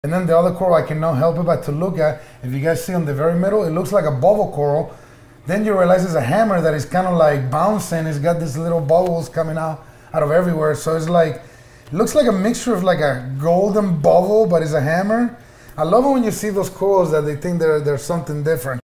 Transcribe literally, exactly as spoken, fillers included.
And then the other coral I cannot help it but to look at, if you guys see on the very middle, it looks like a bubble coral. Then you realize it's a hammer that is kind of like bouncing. It's got these little bubbles coming out, out of everywhere. So it's like, it looks like a mixture of like a golden bubble, but it's a hammer. I love it when you see those corals that they think they're, they're something different.